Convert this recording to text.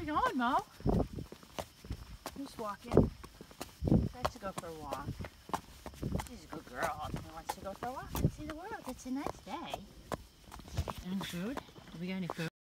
we going, Mo? Who's walking? Let's go for a walk. She's a good girl. She wants to go for a walk and see the world. It's a nice day. Any food? Do we got any food?